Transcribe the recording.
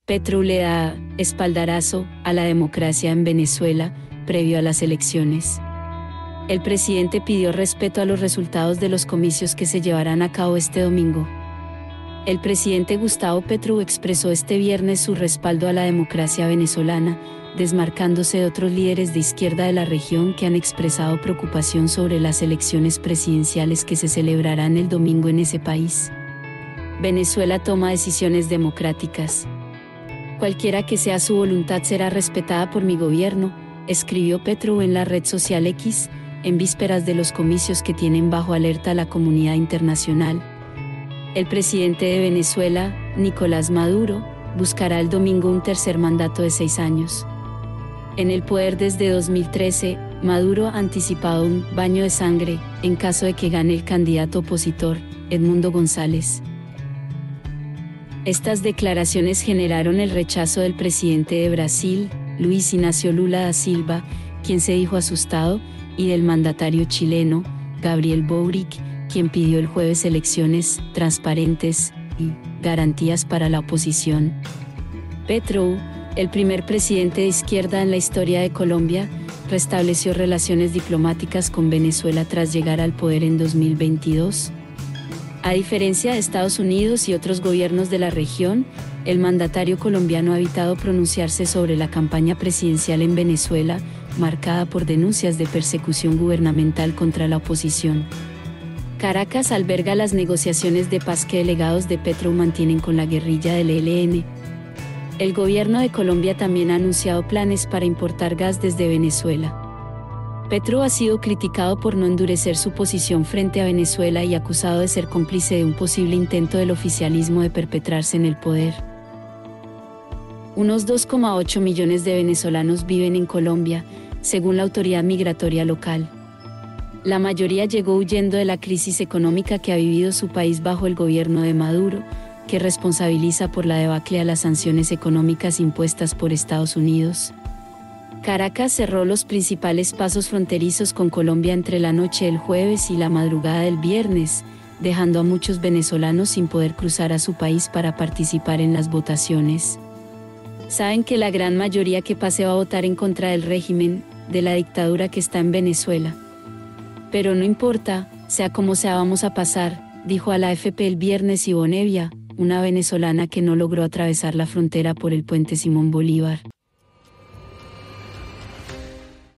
Petro le da espaldarazo a la democracia en Venezuela previo a las elecciones. El presidente pidió respeto a los resultados de los comicios que se llevarán a cabo este domingo. El presidente Gustavo Petro expresó este viernes su respaldo a la democracia venezolana, desmarcándose de otros líderes de izquierda de la región que han expresado preocupación sobre las elecciones presidenciales que se celebrarán el domingo en ese país. Venezuela toma decisiones democráticas. Cualquiera que sea su voluntad será respetada por mi gobierno, escribió Petro en la red social X, en vísperas de los comicios que tienen bajo alerta a la comunidad internacional. El presidente de Venezuela, Nicolás Maduro, buscará el domingo un tercer mandato de 6 años. En el poder desde 2013, Maduro ha anticipado un baño de sangre, en caso de que gane el candidato opositor, Edmundo González. Estas declaraciones generaron el rechazo del presidente de Brasil, Luis Inácio Lula da Silva, quien se dijo asustado, y del mandatario chileno, Gabriel Boric, quien pidió el jueves elecciones transparentes y garantías para la oposición. Petro, el primer presidente de izquierda en la historia de Colombia, restableció relaciones diplomáticas con Venezuela tras llegar al poder en 2022. A diferencia de Estados Unidos y otros gobiernos de la región, el mandatario colombiano ha evitado pronunciarse sobre la campaña presidencial en Venezuela, marcada por denuncias de persecución gubernamental contra la oposición. Caracas alberga las negociaciones de paz que delegados de Petro mantienen con la guerrilla del ELN. El gobierno de Colombia también ha anunciado planes para importar gas desde Venezuela. Petro ha sido criticado por no endurecer su posición frente a Venezuela y acusado de ser cómplice de un posible intento del oficialismo de perpetrarse en el poder. Unos 2,8 millones de venezolanos viven en Colombia, según la autoridad migratoria local. La mayoría llegó huyendo de la crisis económica que ha vivido su país bajo el gobierno de Maduro, que responsabiliza por la debacle a las sanciones económicas impuestas por Estados Unidos. Caracas cerró los principales pasos fronterizos con Colombia entre la noche del jueves y la madrugada del viernes, dejando a muchos venezolanos sin poder cruzar a su país para participar en las votaciones. Saben que la gran mayoría que pase va a votar en contra del régimen, de la dictadura que está en Venezuela. Pero no importa, sea como sea vamos a pasar, dijo a la AFP el viernes Ivonne Evia, una venezolana que no logró atravesar la frontera por el puente Simón Bolívar.